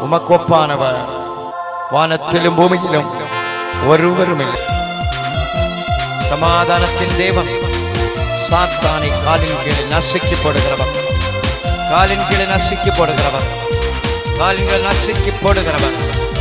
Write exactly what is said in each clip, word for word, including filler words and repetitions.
உமக்கு ஒப்பானவர் வானத்திலும் பூமியிலும் ஒருவரும் இல்லை. சமாதானத்தின் தேவன் சாத்தானை காலின் கீழே நசுக்கி போடுகிறவர், காலின் கீழே நசுக்கி போடுகிறவர், காலின் கீழே நசுக்கி போடுகிறவர்.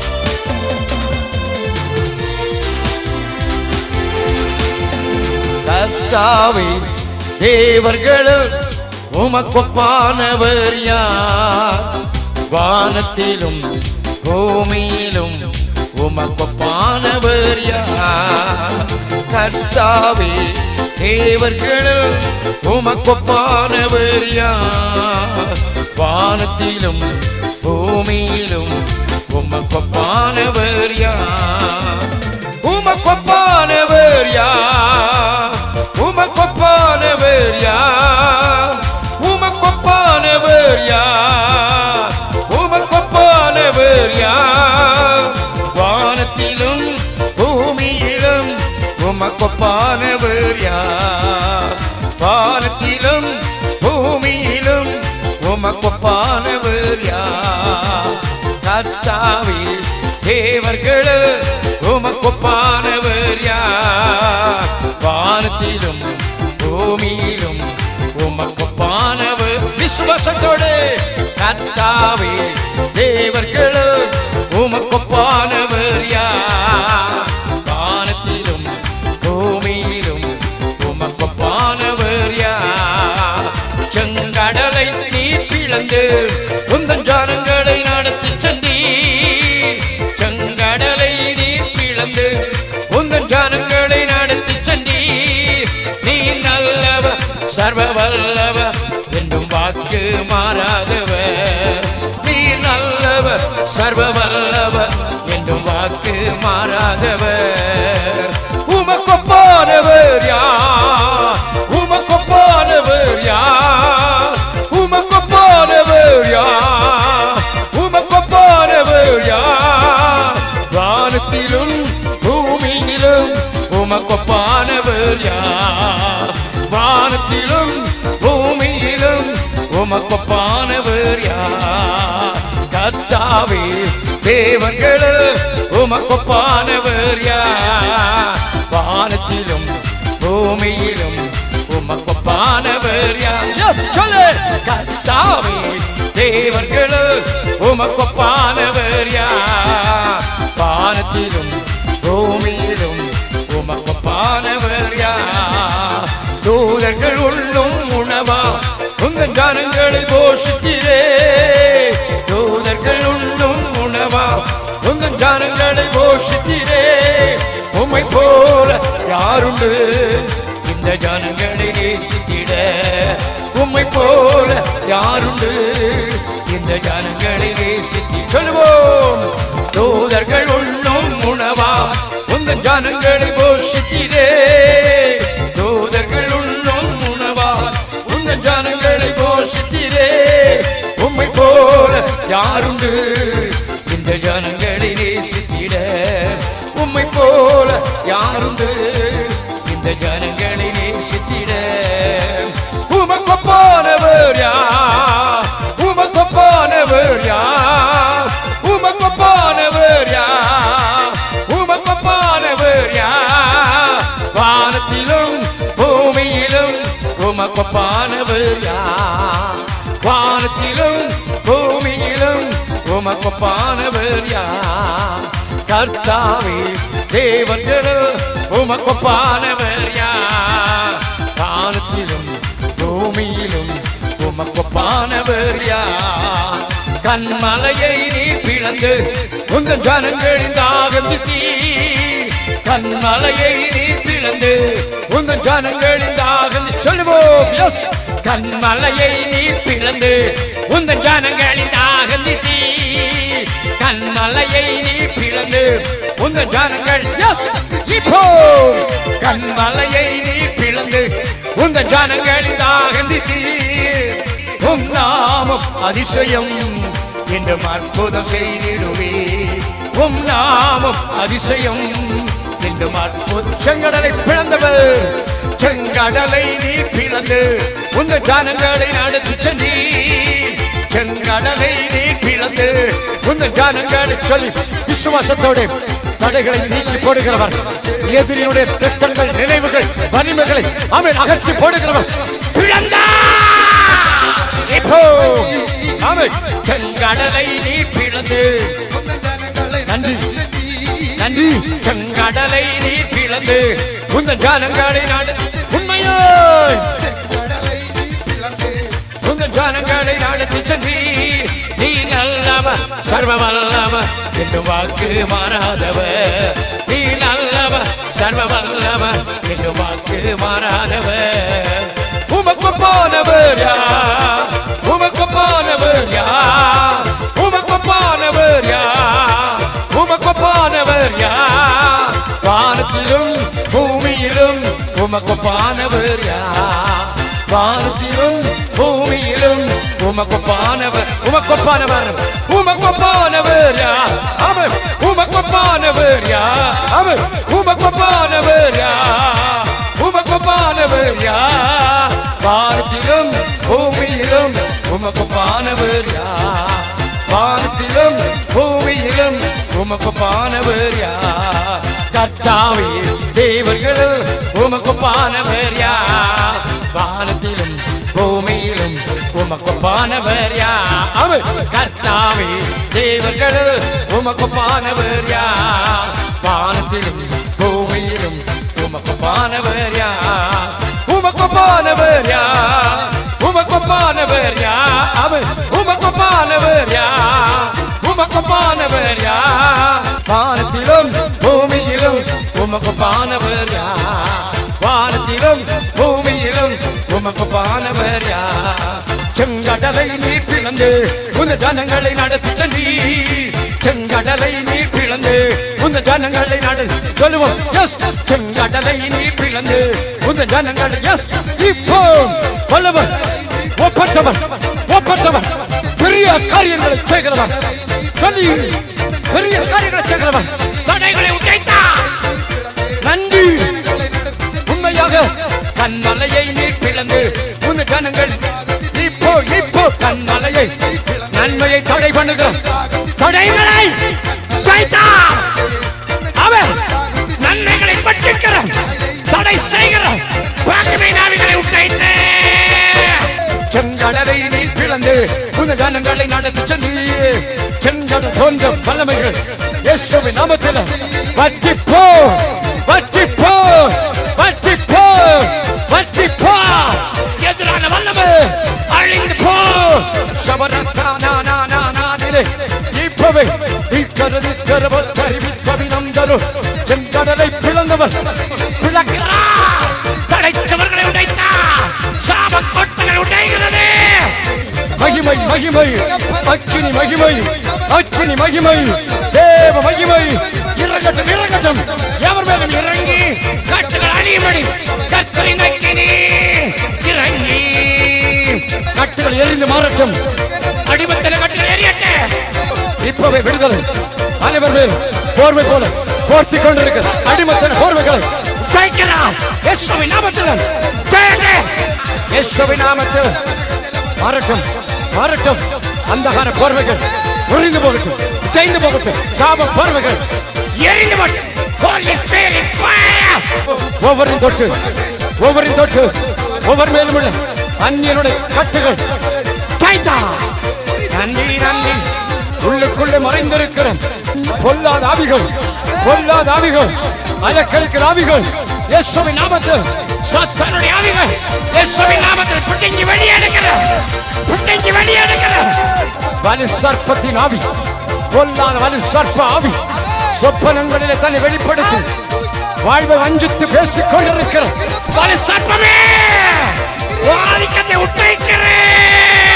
கர்த்தாவே தேவர்களும் உமக்கொப்பானவர் யார்? வானத்திலும் பூமியிலும் உமக்கொப்பானவர் யார்? கர்த்தாவே தேவர்களும் உமக்கொப்பானவர் யார்? வானத்திலும் பூமியிலும் உமக்கொப்பானவர் யார்? உமக்கொப்பானவர் யார்? உமக்கொப்பானவர் யார்? உமக்கொப்பானவர் யார்? உமக்கொப்பானவர் யார்? வானத்திலும் பூமியிலும் உமக்கொப்பானவர் யார்? வானத்திலும் பூமியிலும் உமக்கொப்பானவர் யார்? கர்த்தாவே தேவர்களும் உமக்கொப்பானவர் யார்? வானத்திலும் பூமியிலும் உமக்கொப்பானவர். விசுவாசத்தோடு கர்த்தாவே தேவர்களும் உமக்கொப்பானவர் யார்? வானத்திலும் பூமியிலும் உமக்கொப்பானவர் யார்? செங்கடலை நீர் பிளந்து உந்தன் ஜனங்களை நடத்தி சென்றீ. செங்கடலை நீர் பிளந்து உந்தன் ஜனங்களை நடத்தி சென்றீ. நீ நல்லவர் சர்வ வல்லவர் என்றும் வாக்கு மாறாதவர். நீ நல்லவர் சர்வ வல்லவர் என்றும் வாக்கு மாறாதவர். உமக்கொப்பானவர் யார்? உமக்கொப்பானவர் யார்? உமக்கொப்பானவர் யார்? உமக்கொப்பானவர் யார்? வானத்திலும் பூமியிலும் உமக்கொப்பானவர் யார்? வானத்திலும் பூமியிலும் உமக்கொப்பானவர் யார்? கர்த்தாவே தேவர்களும் உமக்கொப்பானவர் யார்? வானத்திலும் பூமியிலும் உமக்கொப்பானவர் யார்? சொல்லு. கர்த்தாவே தேவர்களும் உமக்கொப்பானவர் யார்? வானத்திலும் பூமியிலும் உமக்கொப்பானவர் யார்? தூதர்கள் உண்ணும் உணவா உங்கள் ஜனங்களை போஷிக்கிறே. தூதர்கள் உண்ணும் உணவா உங்கள் ஜனங்களை போஷிக்கிறே. உம்மை போல யாருண்டு இந்த ஜனங்களை நேசித்திட? உம்மை போல யாருண்டு இந்த ஜனங்களை நேசித்தி? சொல்லுவோம். தூதர்கள் உண்ணும் உணவா உங்கள் ஜனங்களை போஷிக்கிறே. தூதர்கள் உண்ணும் உணவா உங்கள் ஜனங்களை போஷிக்கிறே. உம்மை போல யாருண்டு இந்த ஜனங்களை நேசித்திட? உம்மை போல யாருண்டு இந்த ஜனங்களை நேசித்திட? உமக்கொப்பானவர் யார்? உமக்கொப்பானவர் யார்? உமக்கொப்பானவர் யார்? உமக்கொப்பானவர் யார்? வானத்திலும் பூமியிலும் உமக்கொப்பானவர் யார்? வானத்திலும் பூமியிலும் உமக்கொப்பானவர் யார்? கர்த்தாவே தேவர்களும் உமக்கொப்பானவர் யார்? வானத்திலும் பூமியிலும் உமக்கொப்பானவர் யார்? கண்மலையை நீர் பிளந்து உங்கள் ஜனங்களின் தாகம் தீர்த்தீ. கண்மலையை நீர் பிளந்து உங்கள் ஜனங்களின் தாகம். சொல்லுவோம். எஸ். கண்மலையை நீர் பிளந்து உங்கள் ஜனங்களின் தாகம் தீர்த்தீ. கண்மலையை நீர் பிளந்து உங்கள் ஜனங்கள். எஸ். இப்போ கண்மலையை நீர் பிளந்து உங்கள் ஜனங்களின் தாகம் தீர்த்தீ. உம் நாமம் அதிசயம் என்று அற்புதம் செய்திடுவே. உம் நாமம் அதிசயம் என்று அற்புதம். செங்கடலை பிளந்தவர், செங்கடலை நீர் பிளந்து உங்கள் ஜனங்களை நடத்தி சென்றீர். செங்கடலை நீர் பிளந்து உங்கள் ஜனங்களை சொல்லி விசுவாசத்தோடு தடைகளை நீக்கி போடுகிறவர். எதிரியுடைய திட்டங்கள், நினைவுகள், வலிமைகளை அவன் அகற்றி போடுகிறவர். இப்போ அவன் செங்கடலை நீ பிளந்து, நன்றி நன்றி, செங்கடலை நீ பிளந்து உங்கள் ஜனங்களை நாடு உண்மையோ உங்கள் ஜனங்களை நடத்தி சென்றி நீ நல்லவர் சர்வ வல்லவர் என்று வாக்கு மாறாதவர். நீ நல்லவர் சர்வ வல்லவர் என்று வாக்கு மாறாதவர். உமக்கு போனவர் யார்? உமக்கு போனவர் யார்? உமக்கு போனவர் யார்? உமக்கு போனவர் யார்? வானத்திலும் பூமியிலும் உமக்கு போனவர் யார்? வானத்திலும் பூமியிலும் உமக்கு போனவர், உமக்கு போனவர், உமக்கு போனவர் யார்? அவர் உமக்கு போனவர் யார்? அவர் உமக்கு போனவர் யார்? உமக்கு போனவர் யார்? வானத்திலும் பூமியிலும் உமக்கு போனவர் யார்? வானத்திலும் பூமியிலும் உமக்கு போனவர் யார்? கர்த்தாவே தேவர்களும் உமக்கு போனவர் யார்? வானத்திலும் பூமியிலும் உமக்கு போனவர் யார்? அவர் கர்த்தாவே தேவர்களும் உமக்கு போனவர் யார்? வானத்திலும் பூமியிலும் உமக்கு போனவர் யார்? உமக்கு போனவர் யார்? உமக்கு போனவர் யார்? அவர் உமக்கு போனவர் யார்? உமக்கு போனவர் யார்? வானத்திலும் பூமியிலும் உமக்கு போனவர் யார்? வானத்திலும் பூமியிலும் உமக்கு போனவர் யார்? செங்கடலை நீர் பிளந்து உந்த ஜனங்களை நடத்தி சென்றி, செங்கடலை நீர் பிளந்து உந்த ஜனங்களை நடத்தி சொல்லுவோம். எஸ், செங்கடலை நீர் பிளந்து உந்த ஜனங்களை, எஸ், இப்போ வல்லவர், ஒப்பற்றவர், ஒப்பற்றவர், பெரிய காரியங்களை செய்கிறவர், சொல்லி பெரிய காரியங்களை செய்கிறவர், தடைகளை உடைத்தார். நன்றி. உண்மையாக கண்மலையை நீர் பிளந்து உந்த ஜனங்கள் இப்போ இப்போ கண்மலையை நன்மையை தடை பண்ணுகிறார். தடைகளை உடைத்தார். அவர் நன்மைகளை பற்றிக்கிறார், தடை செய்கிறார். பாக்கமே நாவிகளை உடைத்து செங்கடலை நீர் பிளந்து உந்த ஜனங்களை நடத்தி சென்று செங்கடல் போன்ற வல்லமைகள் இயேசுவின் நாமத்தில் வற்றி போ, வற்றி போ, வற்றி போ, வற்றி போ. எதிரான வல்லமை அழிந்து போ. சபரத்தானானானானானிலே இப்பவே இக்கரது கரவல் கருவிக்கவினம் தரும் செங்கடலை பிளந்தவர் பிளக்கிறார். தடைச்சவர்களை உடைத்தார். சாப கொட்டங்கள் உடைகிறது. மகிமை மகிமை அக்கினி மகிமை அக்கினி மகிமை தேவ மகிமை இறங்கட்டும் இறங்கட்டும். எவர் மேலும் இறங்கி கட்டுகள் அணியும்படி கர்த்தரின் அக்கினி இறங்கி கட்டுகள் எரிந்து மாறட்டும். அடிமத்தில கட்டுகள் எரியட்டு. இப்பவே விடுதலை அனைவர் மேல் போர்வை போல போர்த்தி கொண்டிருக்கிற அடிமத்தின போர்வைகளை உடைக்கிறார். இயேசுவின் நாமத்தில் இயேசுவின் நாமத்தில் மாறட்டும் மாறட்டும். அந்தகார போர்வைகள் உறிந்து போகட்டும், உடைந்து போகட்டும். சாப போர்வைகள் எரிந்து போகட்டும். ஒவ்வொரு தொட்டு ஒவ்வொரு தொட்டு ஒவ்வொரு மேலும் உள்ள அந்நியனுடைய கட்டுகள் நன்றி நன்றி. உள்ளுக்குள்ளே மறைந்திருக்கிற பொல்லாத ஆவிகள், பொல்லாத ஆவிகள், அலக்கழிக்கிற ஆவிகள் இயேசுவின் நாமத்தில், சாத்தானுடைய ஆவிகள் இயேசுவின் நாமத்தில் புட்டிங்கி வெளியேறுகிற, புட்டிங்கி வெளியேறுகிற வலு சர்ப்பத்தின் ஆவி, பொல்லாத வலு சர்ப்ப ஆவி சொப்பனங்களிலே தன்னை வெளிப்படுத்தி வாழ்வை வஞ்சித்து பேசிக் கொண்டிருக்கிற வலு சர்ப்பமே ஆதிக்கத்தை உடைக்கிறேன்,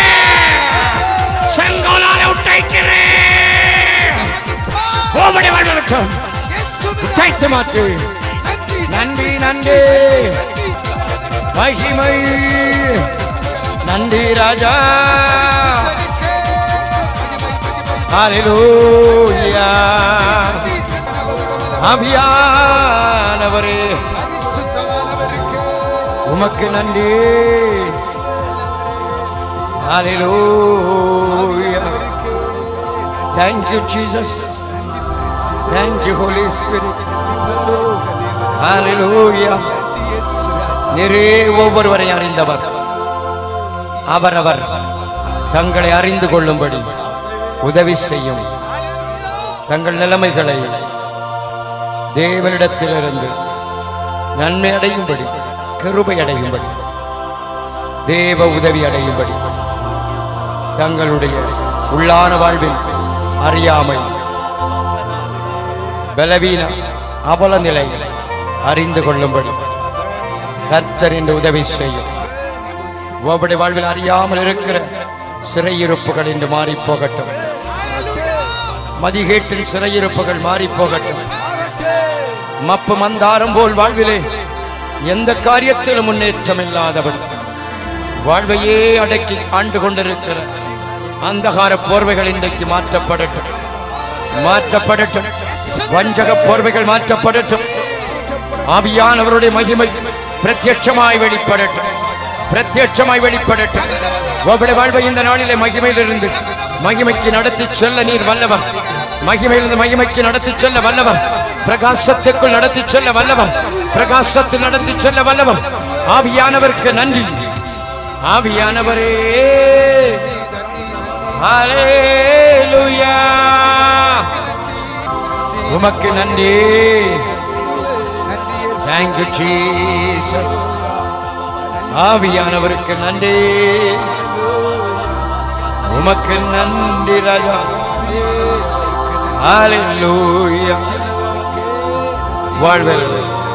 செங்கோலாலே உடைக்கிறேன். கோபடி வாழ்வதற்கும் உடைத்து மாற்று. நன்றி நன்றி மகிமை நன்றி ராஜா. ஹல்லேலூயா. ஆவியானவரே உமக்கு நன்றி. ஹல்லேலூயா. Thank you, Jesus. Thank you, Holy Spirit. Hallelujah. நீரே ஒவ்வொருவரை அறிந்தவர். அவரவர் தங்களை அறிந்து கொள்ளும்படி உதவி செய்யும். தங்கள் நிலைமைகளை தேவனிடத்திலிருந்து நன்மை அடையும்படி, கிருபை அடையும்படி, தேவ உதவி அடையும்படி, தங்களுடைய உள்ளான வாழ்வில் அறியாமை, பலவீன அவல நிலைகளை அறிந்து கொள்ளும்படி கர்த்தர் என்று உதவி செய்யும். உங்களுடைய வாழ்வில் அறியாமல் இருக்கிற சிறையிருப்புகள் என்று மாறி போகட்டும். மதிகேட்டின் சிறையிருப்புகள் மாறி போகட்டும். மப்பு மந்தாரம் போல் வாழ்விலே எந்த காரியத்திலும் முன்னேற்றம் இல்லாதவன், வாழ்வையே அடக்கி ஆண்டு கொண்டிருக்கிற அந்தகார போர்வைகள் இன்றைக்கு மாற்றப்படட்டும், மாற்றப்படட்டும். வஞ்சக போர்வைகள் மாற்றப்படட்டும். ஆவியானவருடைய மகிமை பிரத்யட்சமாய் வெளிப்படட்டும், பிரத்யட்சமாய் வெளிப்படட்டும். உங்களுடைய வாழ்வை இந்த நாளிலே மகிமையிலிருந்து மகிமைக்கு நடத்தி செல்ல நீர் வல்லவர். மகிமையிலிருந்து மகிமைக்கு நடத்தி செல்ல வல்லவர். பிரகாசத்துக்குள் நடத்தி செல்ல வல்லவர். பிரகாசத்தில் நடத்தி செல்ல வல்லவர். ஆவியானவருக்கு நன்றி. ஆவியானவரே, ஹல்லேலூயா, உமக்கு நன்றி. Thank you, Jesus. ஆவியானவருக்கு நன்றி. உமக்கு நன்றி ராஜா. ஹல்லேலூயா. வாழ்வில்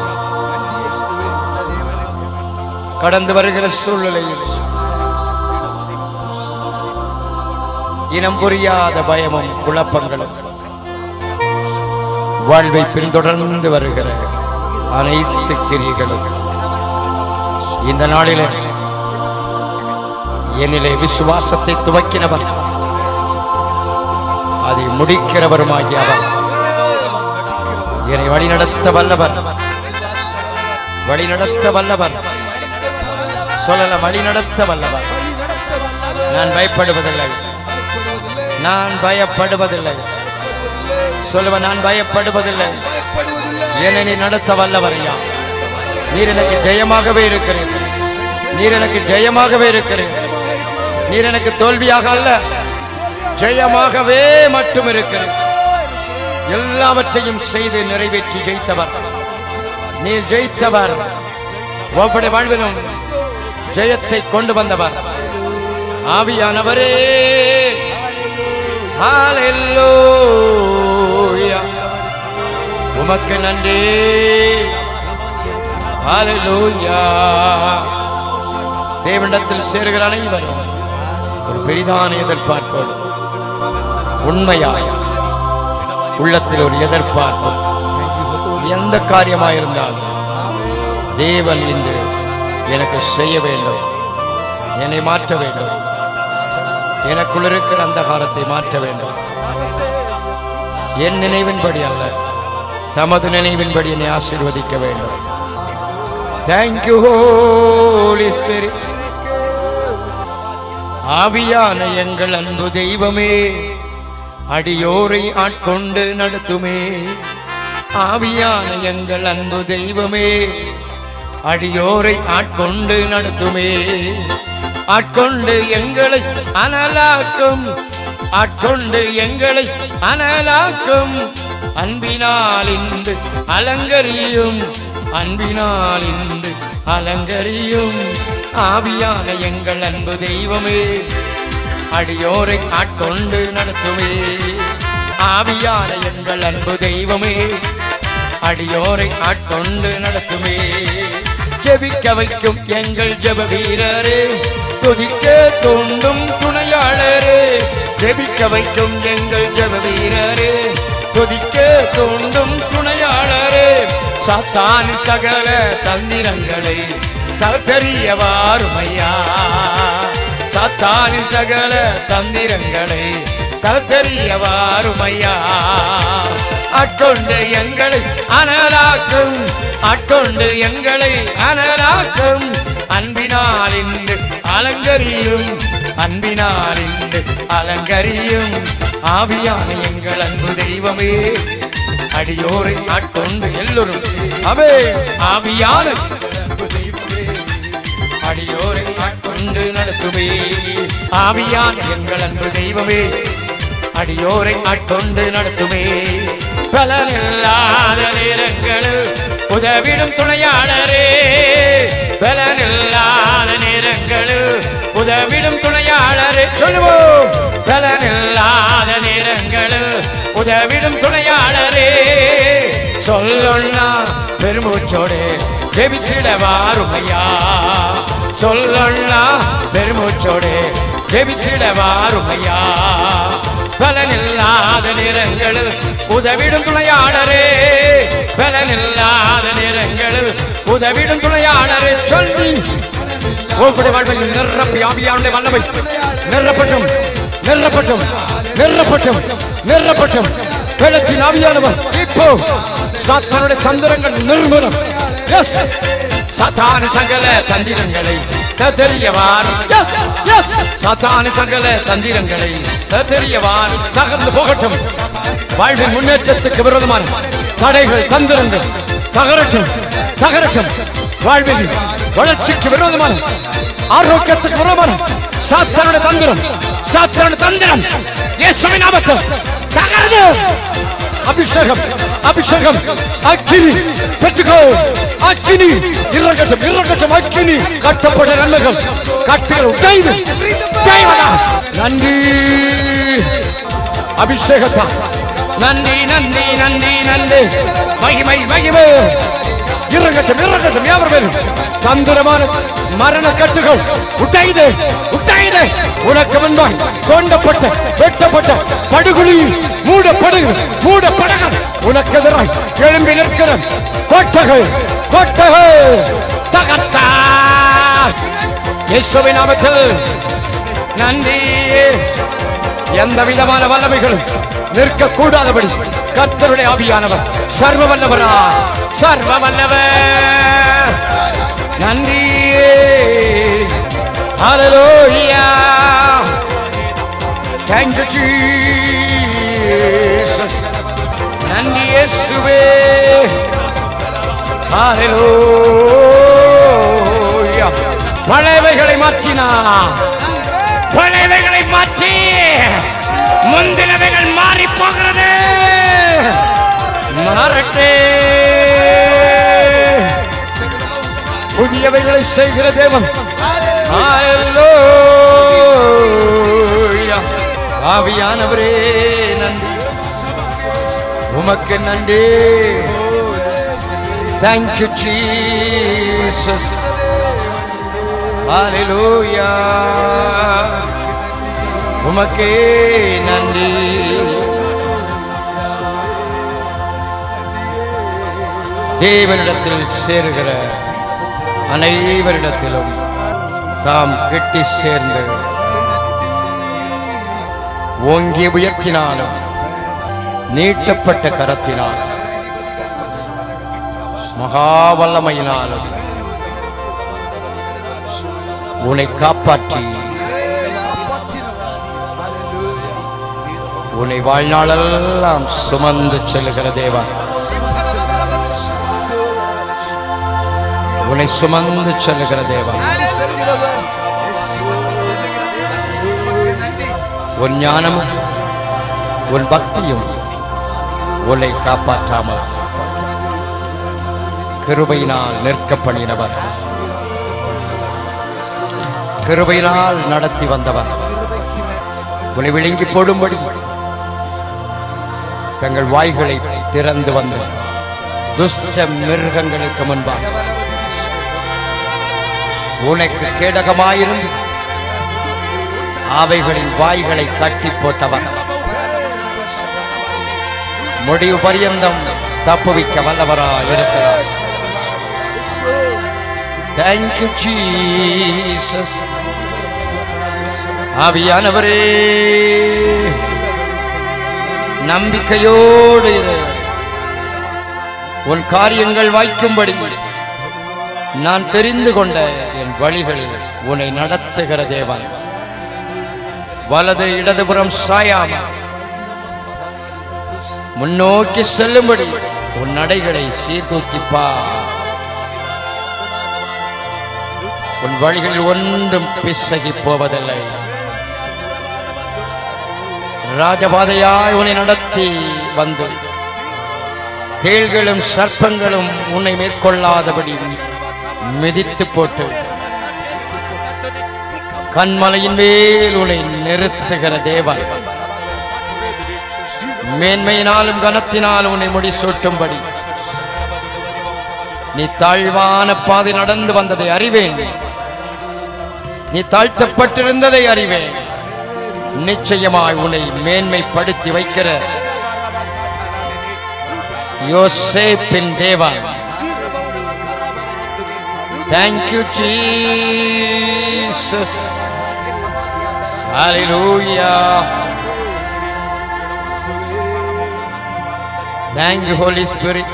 கடந்து வருகிற சூழ்நிலையில் இனம் புரியாத பயமும் குழப்பங்களும், வாழ்வை பின்தொடர்ந்து வருகிற அனைத்து கிரியைகளும் இந்த நாளிலே என்னிலே விசுவாசத்தை துவக்கினவர், அதை முடிக்கிறவருமாகிய அவர் என்னை வழிநடத்த வல்லவர். வழிநடத்த வல்லவர் சொல்லல, வழிநடத்த வல்லவர். நான் பயப்படுவதில்லை, நான் பயப்படுவதில்லை. சொல்லுவ, நான் பயப்படுவதில்லை. என்னை நீ நடத்த வல்லவர் ஐயா. நீர் எனக்கு ஜெயமாகவே இருக்கிறேன். நீர் எனக்கு ஜெயமாகவே இருக்கிறேன். நீர் எனக்கு தோல்வியாக அல்ல, ஜெயமாகவே மட்டும் இருக்கிறேன். எல்லாவற்றையும் செய்து நிறைவேற்றி ஜெயித்தவர் நீர். ஜெயித்தவர். ஒவ்வொரு வாழ்விலும் ஜெயத்தை கொண்டு வந்தவர் ஆவியானவரே. ஹல்லேலூயா, உமக்கு நன்றி. ஹல்லேலூயா. தேவனிடத்தில் சேருகிற அனைவரும் ஒரு பெரிதான எதிர்பார்ப்போடு, உண்மையாய் உள்ளத்தில் ஒரு எதிர்பார்ப்பு, எந்த காரியமாயிருந்தாலும் தேவன் இன்று எனக்கு செய்ய வேண்டும், என்னை மாற்ற வேண்டும், எனக்குள் இருக்கிற அந்த காலத்தை மாற்ற வேண்டும். என் நினைவின்படி அல்ல, தமது நினைவின்படி என்னை ஆசீர்வதிக்க வேண்டும். Thank you, Holy Spirit. ஆவியான எங்கள் அன்பு தெய்வமே, அடியோரை ஆட்கொண்டு நடத்துமே. ஆவியான எங்கள் அன்பு தெய்வமே, அடியோரை ஆட்கொண்டு நடத்துமே. ஆட்கொண்டு எங்களை அனலாக்கும், ஆட்கொண்டு எங்களை அனலாக்கும். அன்பினால் இன்று அலங்கரியும், அன்பினால் இன்று அலங்கரியும். ஆவியான எங்கள் அன்பு தெய்வமே, அடியோரை ஆட்கொண்டு நடத்துமே. ஆவியான எங்கள் அன்பு தெய்வமே, அடியோரை ஆட்கொண்டு நடத்துமே. ஜெபிக்க வைக்கும் எங்கள் ஜெப வீரரே, துதிக்க தூண்டும் துணையாளரே. ஜெபிக்க வைக்கும் எங்கள் ஜெப வீரரே, துதிக்க தூண்டும் துணையாளரே. சாத்தான் சகல தந்திரங்களை தகர்த்தெறியவாருமையா. சாத்தானின் சகல தந்திரங்களை தகர்த்தெறியவாருமையா. ஆட்கொண்டு எங்களை அனலாக்கும், ஆட்கொண்டு எங்களை அனலாக்கும். அன்பினால் இன்று அலங்கரியும், அன்பினால் இன்று அலங்கரியும். ஆவியான எங்கள் அன்பு தெய்வமே அடியோரை ஆட்கொண்டு எல்லோரும் அவே ஆவியான அடியோரை ஆட்கொண்டு நடத்துவே ஆவியான எங்கள் அன்பு தெய்வமே அடியோரை ஆட்கொண்டு நடத்துவே பலனில்லாத நேரங்களில் உதவிடும் துணையாளரே பலனில்லாத நேரங்களில் உதவிடும் துணையாளரே சொல்லுவோம் பலனில்லாத நேரங்களில் உதவிடும் துணையாளரே சொல்லொன்னா பெருமூச்சோடு ஜெபித்திட வாருமையா சொல்லொன்னா பெருமூச்சோடு ஜெபித்திட வாருமையா பலனில்லாத நேரங்களில் உதவிடும் துணையாளரே பலனில்லாத நேரங்களில் உதவிடும் துணையாளரே சொல்லி உங்களுடைய வாழ்வில் நிரப்பி ஆவியானுடைய வல்லமை நிரப்பட்டும் நிரப்பட்டும் நிரப்பட்டும் நிரப்பட்டும் வெள்ளத்தின் ஆவியானவர் இப்போ சாத்தானுடைய தந்திரங்கள் நிர்மூலம் சாத்தான சகல தந்திரங்களை தெரியவார் சாத்தான சகல தந்திரங்களை தெரியவார் தகர்ந்து போகட்டும் வாழ்வின் முன்னேற்றத்துக்கு விரோதமான தடைகள் தந்திரங்கள் தகரட்டும் தகரட்டும் வாழ்வின் வளர்ச்சிக்கு விரோதமான ஆரோக்கியத்துக்கு விரோதமான சாத்தானுடைய தந்திரம் சாத்தானுடைய தந்திரம் இயேசுவின் நாமத்தில் தகர்ந்து அபிஷேகம் அபிஷேகம் அக்கினி பெற்றுக்கோ அக்கினி இறங்கட்டும் இறங்கட்டும் அக்கினி கட்டப்பட்ட நன்மைகள் கட்டுகள் உடைந்து நன்றி அபிஷேகத்தா நன்றி நன்றி நன்றி நன்றி மகிமை மகிமை இறங்கட்டும் இறங்கட்டும் யாவரும் தந்திரமான மரண கட்டுகள் உடைந்து உடைந்து உனக்கு முன்பாக தோண்டப்பட்ட வெட்டப்பட்ட படுகுழியில் மூடப்படுகிற மூடப்படுகிற உனக்கு எதிராய் எழும்பி நிற்கிற கோட்டைகள் கோட்டைகள் தகர்த்தா இயேசுவின் நாமத்தில் நன்றி எந்த விதமான வல்லமைகளும் நிற்க கூடாதபடி கர்த்தருடைய ஆவியானவர் சர்வ வல்லவரா சர்வ வல்லவர் நன்றி ஹல்லேலூயா thank you Jesus நன்றி இயேசுவே ஹல்லேலூயா பழையவைகளை மாற்றினார் பழையவைகளை மாற்றி முந்தினவைகள் மாறி போகிறது மாறட்டே புதியவைகளை செய்கிற தேவன் ஹல்லேலூயா ஆவியானவரே நன்றி உமக்கு நன்றி thank you Jesus ஹல்லேலூயா உமக்கே நன்றி தேவனிடத்தில் சேருகிற அனைவரிடத்திலும் தாம் கெட்டி சேர்ந்து ஓங்கிய உயர்த்தினாலும் நீட்டப்பட்ட கரத்தினால் மகாவல்லமையினாலும் உன்னை காப்பாற்றி உன்னை வாழ்நாளெல்லாம் சுமந்து செல்லுகிற தேவன் உன்னை சுமந்து செல்லுகிற தேவன் உன் ஞானமும் உன் பக்தியும் உன்னை காப்பாற்றாமல் கிருபையினால் நிற்க பண்ணினவர் கிருபையினால் நடத்தி வந்தவர் உன்னை விழுங்கி போடும்படி தங்கள் வாய்களை திறந்து வந்து துஷ்ட மிருகங்களுக்கு முன்பாக உனக்கு கேடகமாயிருந்து அவைகளின் வாய்களை கட்டி போட்டவர் முடிவு பரியந்தம் தப்புவிக்க வல்லவராய் இருக்கிறார். Thank you Jesus. ஆவியானவரே நம்பிக்கையோடு இரு. உன் காரியங்கள் வாய்க்கும்படி நான் தெரிந்து கொண்ட என் வழிகளில் உன்னை நடத்துகிற தேவன். வலது இடதுபுறம் சாயாம முன்னோக்கி செல்லும்படி உன் நடைகளை சீர்தூக்கிப்பா. உன் வழிகளில் ஒன்றும் பிசகி போவதில்லை. ராஜபாதையாய் உன்னை நடத்தி வந்து தேள்களும் சர்ப்பங்களும் உன்னை மேற்கொள்ளாதபடி மிதித்து போட்டு கண்மலையின் மேல் உன்னை நிறுத்துகிற தேவன், மேன்மையினாலும் கனத்தினாலும் உன்னை முடிசூட்டும்படி நீ தாழ்வான பாதை நடந்து வந்ததை அறிவேன். நீ தாழ்த்தப்பட்டிருந்ததை அறிவேன். நிச்சயமாய் உன்னை மேன்மைப்படுத்தி வைக்கிற யோசேப்பின் தேவன். Thank you Jesus. Hallelujah. Thank you Holy Spirit.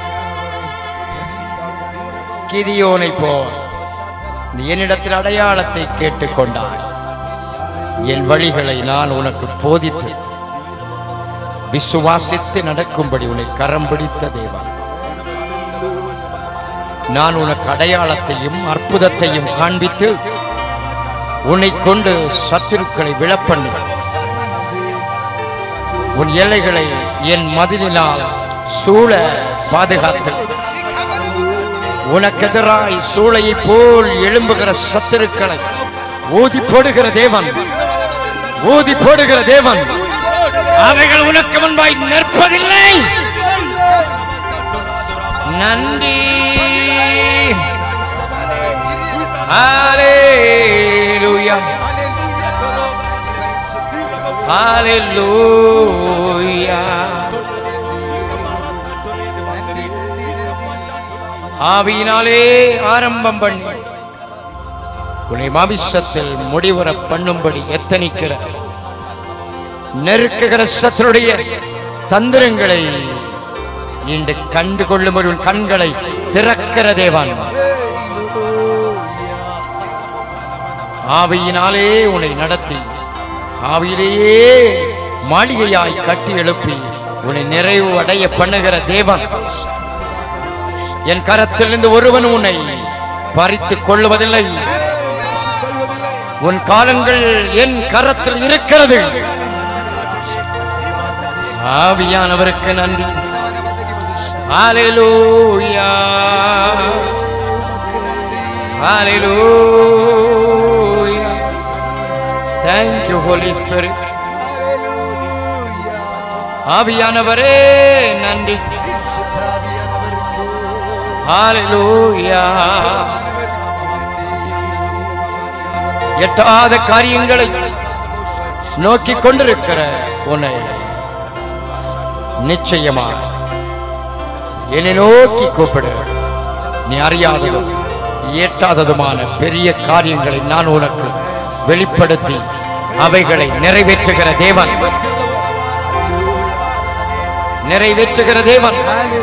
கிதியோனை போல் நீ என்னிடத்தில் அடையாளத்தை கேட்டுக்கொண்டாய். என் வழிகளை நான் உனக்கு போதித்து விசுவாசித்து நடக்கும்படி உன்னை கரம் பிடித்த தேவன். நான் உனக்கு அடையாளத்தையும் அற்புதத்தையும் காண்பித்து உன்னை கொண்டு சத்துருக்களை விழப்பண்ணி உன் எல்லைகளை என் மதிலினால் சூழ பாதுகாத்து உனக்கு எதிராய் சூளையை போல் எழும்புகிற சத்துருக்களை ஊதி போடுகிற தேவன், ஊதி போடுகிற தேவன். அவைகள் உனக்கு முன்பாய் நிற்பதில்லை. நன்றி. ஹல்லேலூயா, ஹல்லேலூயா. ஆவியினாலே ஆரம்பம் பண்ணி உன்னை மாமிசத்தில் முடிவுற பண்ணும்படி எத்தனிக்கிற நெருக்குகிற சத்துருடைய தந்திரங்களை இன்று கண்டு கொள்ளும்படி உன் கண்களை திறக்கிற தேவன். ஆவியினாலே உன்னை நடத்தி ஆவியிலேயே மாளிகையாய் கட்டி எழுப்பி உன்னை நிறைவு அடைய பண்ணுகிற தேவன். என் கரத்திலிருந்து ஒருவன் உன்னை பறித்துக் கொள்ளுவதில்லை. உன் காலங்கள் என் கரத்தில் இருக்கிறது. ஆவியானவருக்கு நன்றி. ஹல்லேலூயா, ஹல்லேலூயா. Thank you Holy Spirit. ஆவியானவரே நன்றி. ஹல்லேலூயா. எட்டாத காரியங்களை நோக்கி கொண்டிருக்கிற உன்னை நிச்சயமா என்னை நோக்கி கூப்பிடு. நீ அறியாததும் எட்டாததுமான பெரிய காரியங்களை நான் உனக்கு வெளிப்படுத்தி அவைகளை நிறைவேற்றுகிற தேவன், நிறைவேற்றுகிற தேவன்.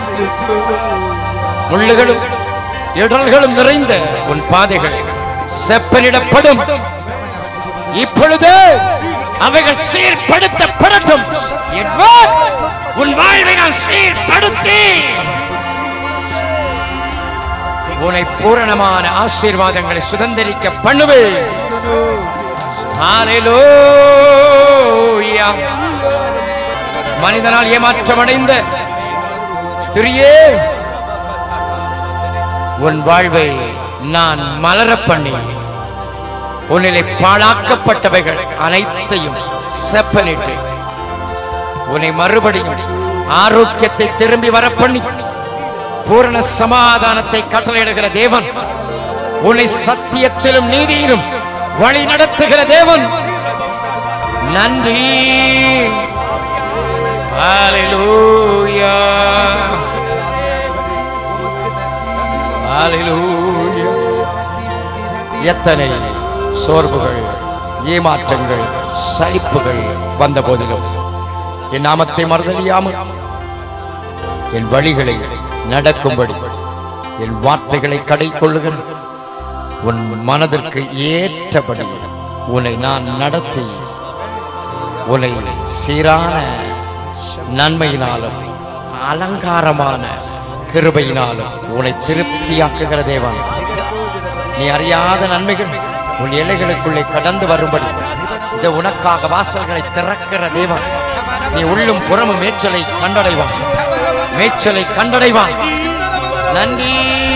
முள்ளுகளும் இடர்களும் நிறைந்த உன் பாதைகள் செப்பனிடப்படும். இப்பொழுது அவைகள் சீர்படுத்தப்படட்டும். உன் வாழ்வை நான் சீர்படுத்தி உன்னை பூரணமான ஆசீர்வாதங்களை சுதந்திரிக்க பண்ணுவேன். ஹல்லேலூயா. மனிதனால் ஏமாற்றம் அடைந்த ஸ்திரியே, உன் வாழ்வை நான் மலர பண்ணி உன்னிலே பாழாக்கப்பட்டவைகள் அனைத்தையும் செப்பனிட்டு உன்னை மறுபடியும் ஆரோக்கியத்தை திரும்பி வர பண்ணி பூரண சமாதானத்தை கட்டளையிடுகிற தேவன், உன்னை சத்தியத்திலும் நீதியிலும் வழி நடத்துகிற தேவன். நன்றி. ஹல்லேலூயா, ஹல்லேலூயா. எத்தனை சோர்வுகள், ஏமாற்றங்கள், சலிப்புகள் வந்த போதிலும் என் நாமத்தை மறந்தறியாமல் என் வழிகளை நடக்கும்படி என் வார்த்தைகளை கடை கொள்ளுகிற உன் மனதிற்கு ஏற்றபடி உன்னை நான் நடத்தி உன்னை சீரான நன்மையினாலும் அலங்காரமான கிருபையினாலும் உன்னை திருப்தியாக்குகிற தேவன். நீ அறியாத நன்மைகள் உன் எல்லைகளுக்குள்ளே கடந்து வரும்படி இந்த உனக்காக வாசல்களை திறக்கிற தேவன். நீ உள்ளும் புறமும் மேய்ச்சலை கண்டடைவான், மேய்ச்சலை கண்டடைவான். நன்றி.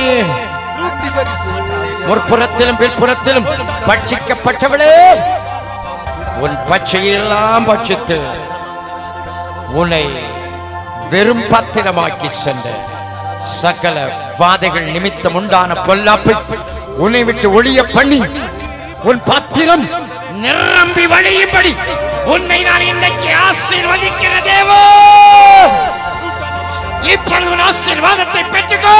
முற்புறத்திலும் பிற்புறத்திலும் பட்சிக்கப்பட்டவளே, உன் பச்சையெல்லாம் பட்சித்து உன்னை வெறும் பாத்திரமாக்கி சென்ற சகல வாதைகள் நிமித்தம் உண்டான பொல்லாப்பை உன்னை விட்டு ஒளிய பண்ணி உன் பாத்திரம் நிரம்பி வழியும்படி உன்னை நான் இன்றைக்கு ஆசீர்வதிக்கிற தேவன். இப்பொழுது உன் ஆசீர்வாதத்தை பெற்றுக்கோ,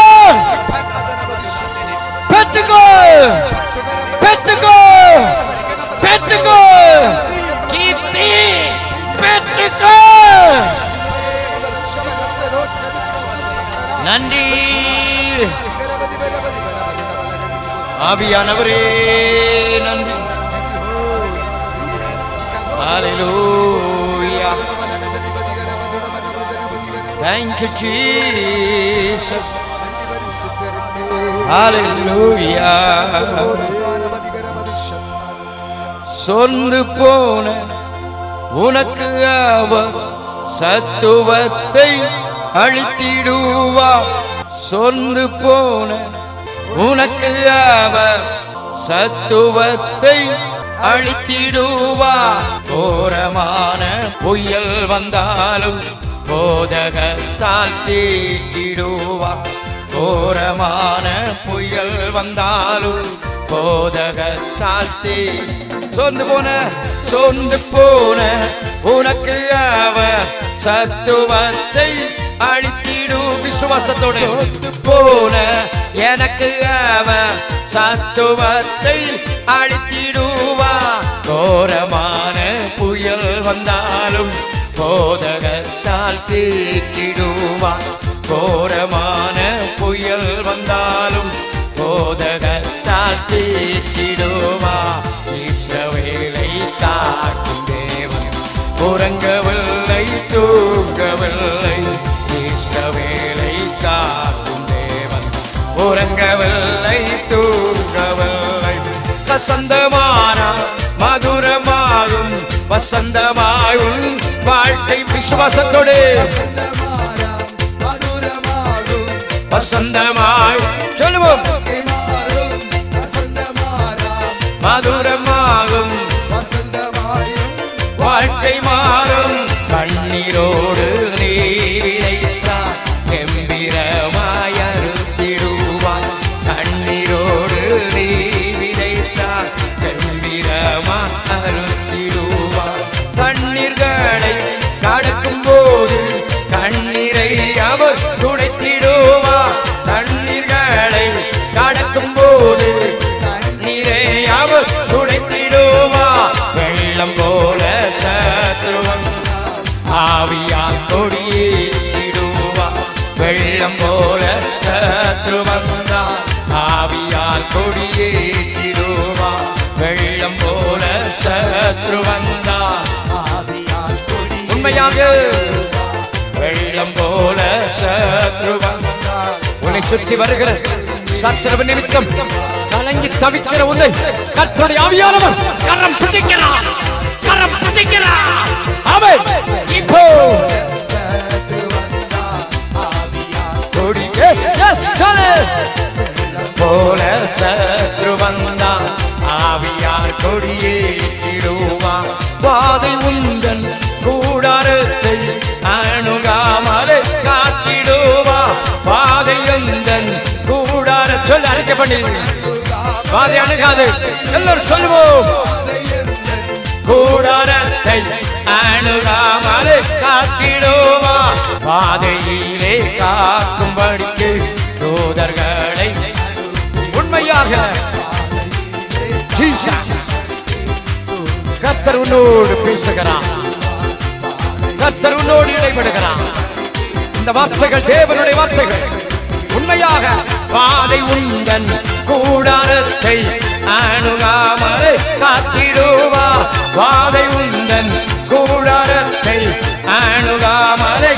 பெற்றுக்கோ, பெற்றுக்கோ, பெற்றுக்கோ. கீர்த்தி பெற்றுக்கோ. நன்றி. ஆவியானவரே நன்றி. Hallelujah. Thank you, Jesus. Hallelujah. சொந்து போன உனக்கு அவர் சத்துவத்தை அழித்திடுவா. சொந்து போன உனக்கு அவர் சத்துவத்தை அழித்திடுவா. கோரமான புயல் வந்தாலும் போதகத்தால் தீட்டிடுவா. கோரமான புயல் வந்தாலும் போதகத்தால் தீ. சொந்து போன சொந்து போன உனக்கு அவர் சத்துவத்தை அழித்திடு. விசுவாசத்தோடு சொந்து போன எனக்கு அவர் சத்துவத்தை அழித்திடுவா. கோரமான புயல் வந்தாலும் போதகத்தால் தீட்டிடுவா. கோரமான புயல் வந்தாலும் போதகத்தால் தீட்டிடுவா. இஸ்ரவேலை காக்கும் தேவன் உறங்கவில்லை, தூங்கவில்லை. இஸ்ரவேலை காக்கும் தேவன் உறங்கவில்லை, தூங்கவில்லை. வசந்தமான மதுரமாகும் வசந்தமாயும் வாழ்க்கை. விசுவாசத்தோடு வசந்தமாய் சொல்லுவோம். மதுரமாகும் வாழ்க்கை மாறும். கண்ணீரோடு நீரைத்தான் கம்பீரமாய் அறுத்திடுவார். கண்ணீரோடு நீ விதைத்தான் கம்பீரமாய் அறுத்திடுவார். கண்ணீர்களை கடக்கும் போது கண்ணீரை அவர் துடைத்திடுவார். கண்ணீர்களை கடக்கும் போது கண்ணீரை அவர் துடைத்திடுவார். வெள்ளம் போல சத்ருவன் ஆவியால் கொடியேற்றிடுவார். வெள்ளம் போல சத்ருவன் ஆவியால் கொடியேற்றிடுவார். வெள்ளம் போல சத்ருவன் உண்மையாக வெள்ளம் போல சத்ருவன் உன்னை சுற்றி வருகிற சத்ருவ நிமித்தம் கலங்கி தவிக்கிற உன்னை கர்த்தருடைய ஆவியானவர் கரம் பிடிக்கிறார், கரம் பிடிக்கிறார். ஆமென். இப்போ கொடி எஸ் எஸ் சலே போல சத்ருவன் ஆவியார் கொடியேற்றிடுவார். பாதை உந்தன் கூடாரத்தை அணுகாமலே காத்திடுவா. பாதை உந்தன் கூடார சொல்ல அறிக்கை பண்ணி பாதை அணுகாது எல்லாரும் சொல்லுவோம். கூடாரத்தை அணுகாமலே காத்திடுவா. பாதையிலே காக்கும்படிக்கு தூதர்களை உண்மையாக கர்த்தர் உன்னோடு பேசுகிறார். கர்த்தர் உன்னோடு இடைபடுகிறார். இந்த வார்த்தைகள் தேவனுடைய வார்த்தைகள். உண்மையாக பாதை உந்தன் கூடாரத்தை அணுகாமலே காத்திடுவா. பாதை உந்தன் கூடாரத்தை அணுகாமலே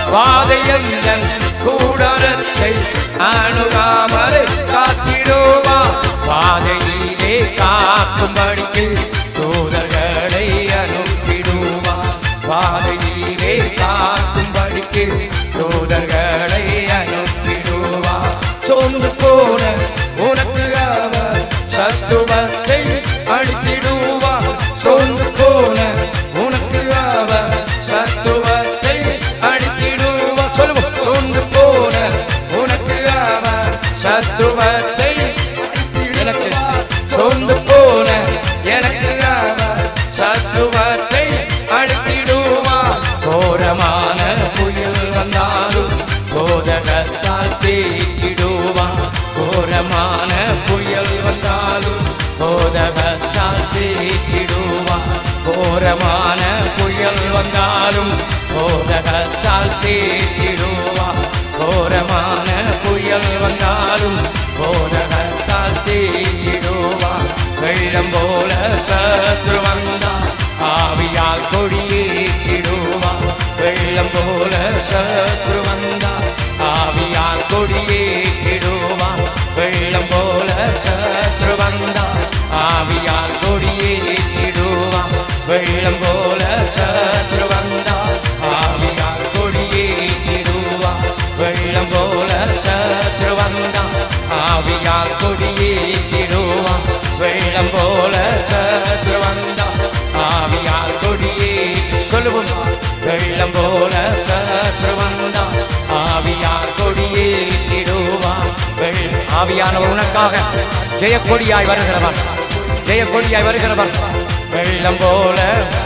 வாதையந்தன் கூடாரத்தை அணுகாமலை காத்திடுவா பாதையிலே காக்கும்படிக்கு தூதர்களை அனுப்பிடுவா பாதையிலே காக்கும்படிக்கு தூதர்களை அனுப்பிடுவா சோர்ந்து போன உனக்கு அவர் சத்துவத்தை அளித்திடுவா சோர்ந்து போன உனக்கு அவர் சத்துவத்தை அளித்திடுவா சொல்லுவோம் சோர்ந்து போன உனக்கு அவர் சத்துவத்தை எனக்கு சோர்ந்து போன எனக்கு அவர் சத்துவத்தை அளித்திடுவா கோரமான புயல் வந்தாலும் கோதகத்தால் தேக்கிடுவா கோரமான புயல் வந்தாலும் கோதகத்தால் தேக்கிடுவா கோரமான புயல் வந்தாலும் கோதகத்தால் தேக்கிடுவா கோரமான புயல் வந்தாலும் கோதகத்தால் தேக்கிடுவா வெள்ளம் போல சத்ரு வந்தா ஆவியால் கொடியேற்றிடுவா வெள்ளம் போல சத்ரு வந்தா ஆவியால் கொடியேற்றிடுவா வெள்ளம் போல சத்ரு வந்தா ஆவியால் கொடியேற்றிடுவா வெள்ளம் போல சத்ரு வந்தா ஆவியால் கொடியேற்றிடுவா வெள்ளம் போல சத்ரு வந்தா ஆவியால் கொடியேற்றிடுவா வெள்ளம் போல சத்ரு வந்தா ஆவியால் கொடியே சொல்லுவோம் வெள்ளம் போல சத்ரு வந்தா ஆவியால் கொடியேற்றிடுவா ஆவியானவர் உனக்காக ஜெயக்கொடியாய் வருகிறவர் ஜெயக்கொடியாய் வருகிறவர் வெள்ளம் போல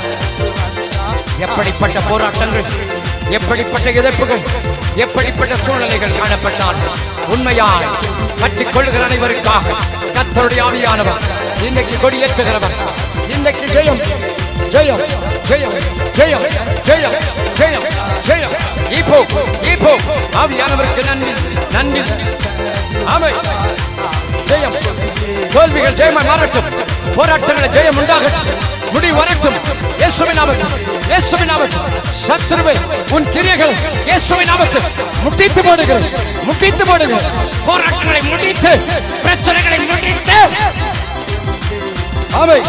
எப்படிப்பட்ட போராட்டங்கள் எப்படிப்பட்ட எதிர்ப்புகள் எப்படிப்பட்ட சூழ்நிலைகள் காணப்பட்டால் உண்மையாய் கட்டிக் கொள்ளுகிற அனைவருக்காக கர்த்தருடைய ஆவியானவர் இன்னைக்கு கொடியேற்றுகிறவர் இன்னைக்கு ஜெயம் ஜெயம் ஜெயம் ஜெயம் ஜெயம் ஜெயம் ஜெயம் இப்போ இப்போ ஆவியானவருக்கு நன்றி நன்றி ஆமென் ஜெயம் தோல்விகள் ஜெயமாய் மாறட்டும் போராட்டங்கள் ஜெயம் உண்டாகட்டும் முடிவு வரட்டும் இயேசுவின் நாமத்தில் இயேசுவின் நாமத்தில் சத்துருவே உன் கிரியைகளை இயேசுவின் நாமத்தில் முட்டித்து போடுகிறேன் முட்டித்து போடுகிறேன் போராட்டங்களை முடித்து பிரச்சனைகளை முடித்து ஆமென்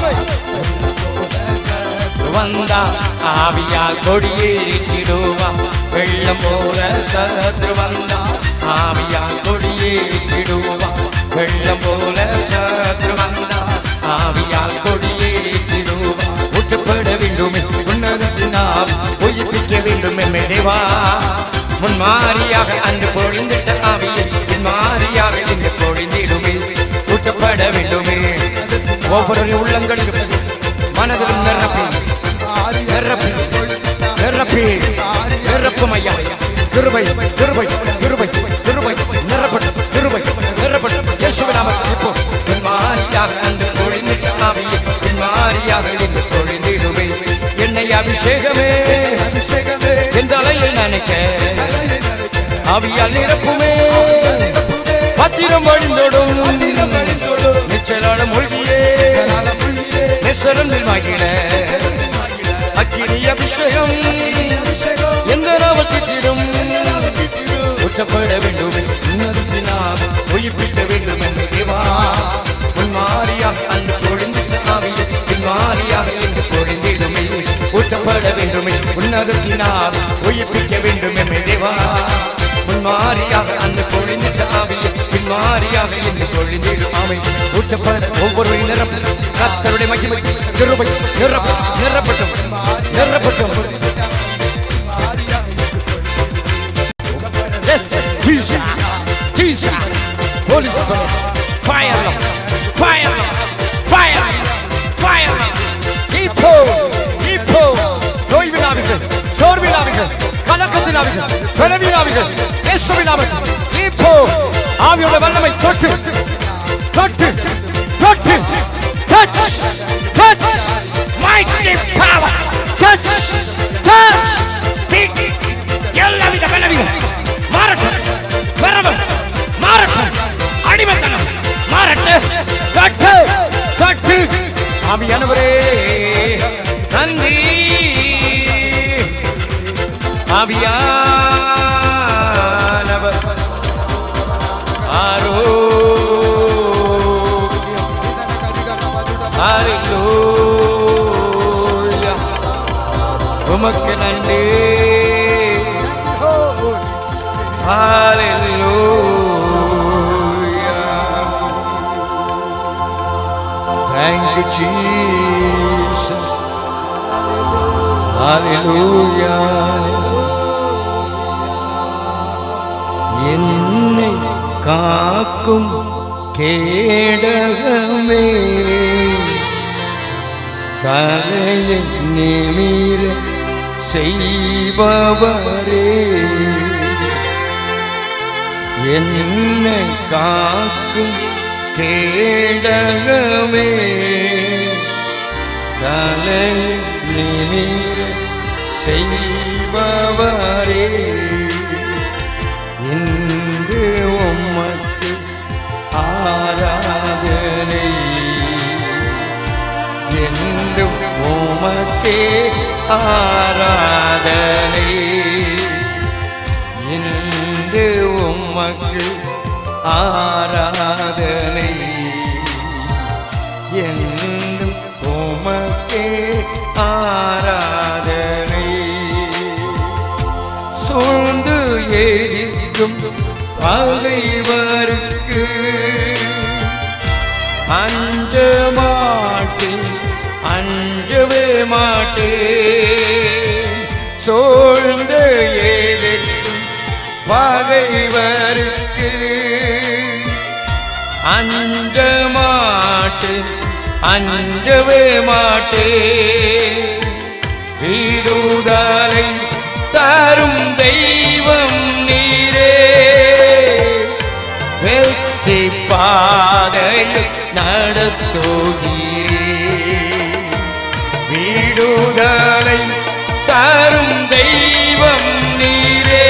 வந்தா ஆவியால் கொடியேற்றிடுவா வெள்ளம் போல சத்ரு வந்தா ஆவியால் கொடியேற்றிடுவா வெள்ளம் போல சத்ரு வந்தா ஆவியால் கொடியேற்றிடுவா ஊட்டப்பட வேண்டுமே உன்னதத்தினால் உயிர்ப்பிக்க வேண்டுமே தேவா முன்மாரியாக அன்று பொழிந்திட்ட ஆவியை பின்மாரியாக இன்று பொழிந்திடுமே ஊட்டப்பட வேண்டுமே ஒவ்வொரு உள்ளங்களிலும் மனதிலும் நிரப்பி நிரப்பி நிரப்பி நிரப்பும் ஐயா கிருபை கிருபை கிருபை கிருபை நிரப்பட்டும் கிருபை நிரப்பட்டும் இயேசுவின் நாமத்தில் இப்போ பின்மாரியாக அன்று பொழிந்திட்ட ஆவியை பின்மாரியாக இன்று பொழிந்திடுமே என்னை அபிஷேகமே அபிஷேகமே எந்த அலையில் நினைக்க ஆவியால் நிரப்புமே பத்திரம் வழிந்தோடும் நிச்சலான மொழியே நிச்சரந்தில் மகிழ அக்கினி அபிஷேகம் எந்த நாமத்திலும் ஊற்றப்பட வேண்டும் உயிர்ப்பிக்க வேண்டும் என்று தேவா முன்மாரியாக அன்று பொழிந்திட்ட ஆவியை பின்மாரியாக என்று பொழிந்திடுமே ஊற்றப்பட வேண்டுமே உன்னதத்தினால் உயிர்ப்பிக்க வேண்டும் என்று தேவா முன்மாரியாக அன்று பொழிந்திட்ட ஆவியை பின்மாரியாக என்று பொழிந்திடும் ஆமை ஊற்றப்பட ஒவ்வொரு நிரப்பும் கர்த்தருடைய மகிமை கிருபை நிரப்ப நிரப்பட்டும் நிரப்பட்டும் Yes, Jesus, Jesus, Holy Spirit, fire, fire, fire, fire. இப்போ இப்போ நோய்வினாவிகள் சோர்வினாவிகள் கலக்கத்தினாவிகள் பிறவினாவிகள் இயேசுவினாவிகள் இப்போ ஆவியோட வல்லமை தொட்டு தொட்டு தொட்டு touch touch mighty power touch touch big எல்லா வித வல்லமைகள் மாறட்டும் வரவு மாறட்டும் அடிமைத்தனம் மாறட்டு தொட்டு தொட்டு ஆவியானவரே நன்றி ஆவியா உமக்கு நன்றி. Hallelujah. Thank you, Jesus. Hallelujah. என்னை காக்கும் கேடகமே, தலையை நிமிர செய்பவரே, என்னை காக்கும் கேடகமே, தலையை நிமிர செய்பவரே, இன்று உமக்கு ஆராதனை, என்றும் உமக்கே ஆராதனை, இன்று உமக்கு ஆராதனை, என்றும் உமக்கே ஆராதனை. சூழ்ந்து எரிக்கும் பகைவருக்கு அஞ்ச மாட்டேன், அஞ்சவே மாட்டேன். சூழ்ந்து எரிக்கும் பகைவருக்கு அஞ்ச மாட்டேன், அஞ்சவே மாட்டேன். விடுதலை தரும் தெய்வம் நீரே, வெற்றி பாதையில் நடத்துகிறே. விடுதலை தரும் தெய்வம் நீரே,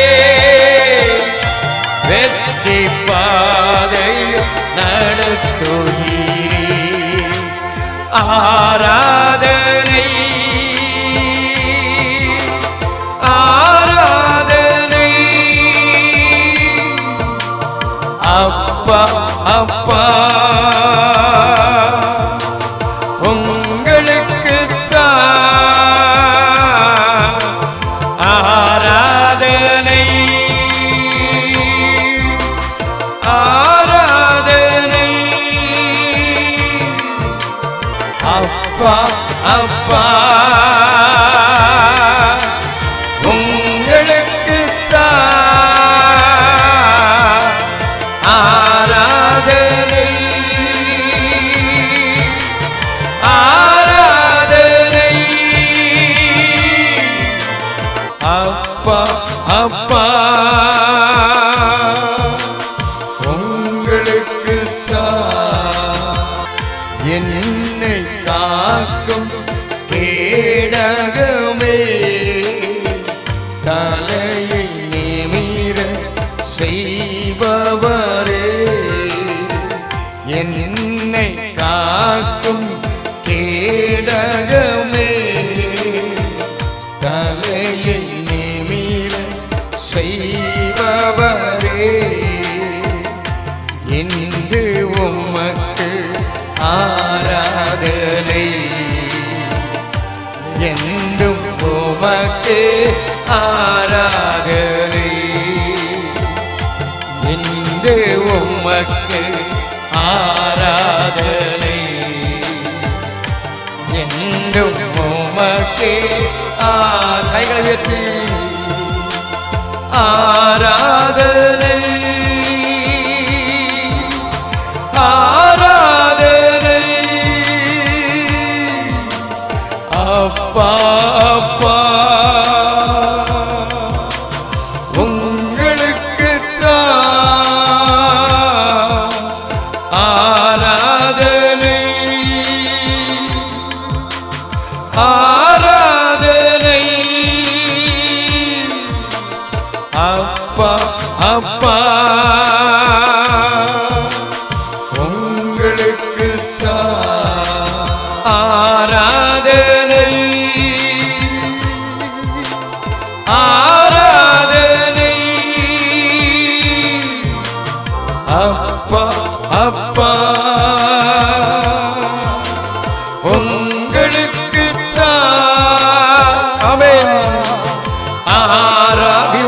வெற்றி பாதையில் நடத்துகிறே. ஆராதனை ஆராதனை அப்பா அப்பா உங்களுக்கு தான் ஆராதனை ஆராதனை. அப்பா அப்பா உங்களுக்கு தான் ஆராதனை ஆராதனை. அப்பா அப்பா உங்களுக்கு தான் என்னை காக்கும் கேடகமே, தலையை நிமிர செய்பவரே, என்னை காக்கும் கேடகமே, தலையை நிமிர செய்பவரே, என்று உமக்கு ஆராதனை, என்றும் உமக்கு ஆராதனை, என்று உமக்கு ஆராதனை, என்றும் உமக்கு கைகளை உயர்த்தி ஆராதனை ஆராதனை. அப்பா அப்பா உங்களுக்கு தான் ஆராதனை ஆராதனை. அப்பா அப்பா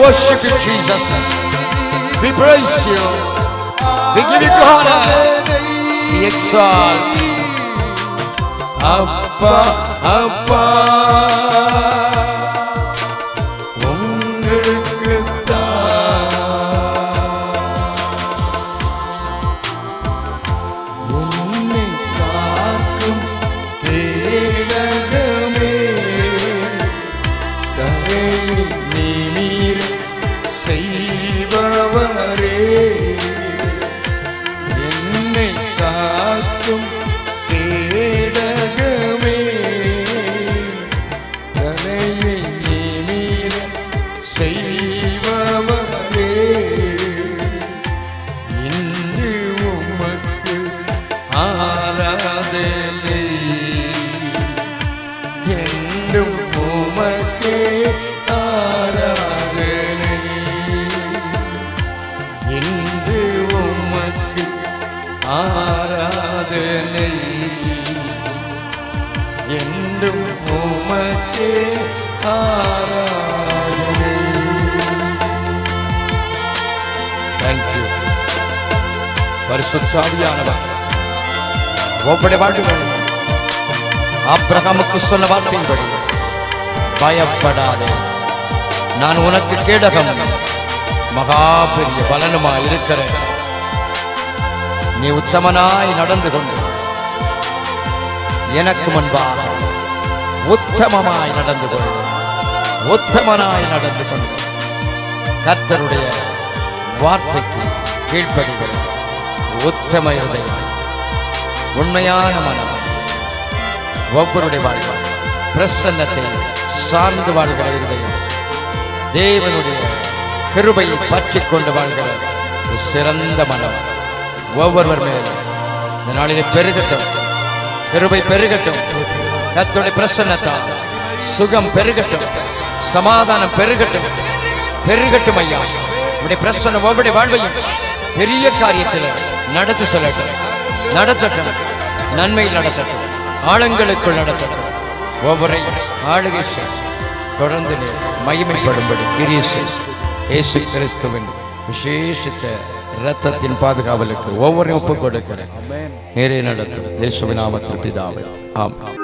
worship you, Jesus. We praise you. We give you honor. We exalt. Appa, Appa. ஒவ்வொரு வாழ்வுகள் ஆபிரகாமுக்கு சொன்ன வார்த்தையின்படி பயப்படாதே, நான் உனக்கு கேடகம் மகா பெரிய பலனுமாய் இருக்கிறேன். நீ உத்தமனாய் நடந்து கொண்டு எனக்கு முன்பாக உத்தமமாய் நடந்து கொண்டு உத்தமனாய் நடந்து கொண்டு கர்த்தருடைய வார்த்தைக்கு கீழ்ப்படிகிறது. உத்தம இருதயம், உண்மையான மனம், ஒவ்வொருடைய வாழ்க்கை பிரசன்னத்தை சார்ந்து வாழ்கிற இருதயம், தேவனுடைய கிருபையை பற்றி கொண்டு வாழ்கிற சிறந்த மனம் ஒவ்வொருவர் மேலும் இந்த நாளிலே பெருகட்டும். கிருபை பெருகட்டும். கர்த்தருடைய பிரசன்னத்தால் சுகம் பெருகட்டும். சமாதானம் பெருகட்டும். பெருகட்டும் ஐயா. உடைய பிரசன்னம் ஒவ்வொருடைய வாழ்வையும் பெரிய காரியத்தில் நடத்தி சொல்லட்டும். நடத்தட்டும். நன்மையில் நடத்தட்டும். ஆழங்களுக்குள் நடத்தட்டும். ஒவ்வொரு ஆளுகை தொடர்ந்து மகிமைப்படும்படி இயேசு கிறிஸ்துவின் விசேஷித்த இரத்தத்தின் பாதுகாவலுக்கு ஒவ்வொரு ஒப்புக் கொடுக்கிறேன். நேரே நடத்தும் இயேசுவின் நாமத்தில் பிதாவே. ஆமென்.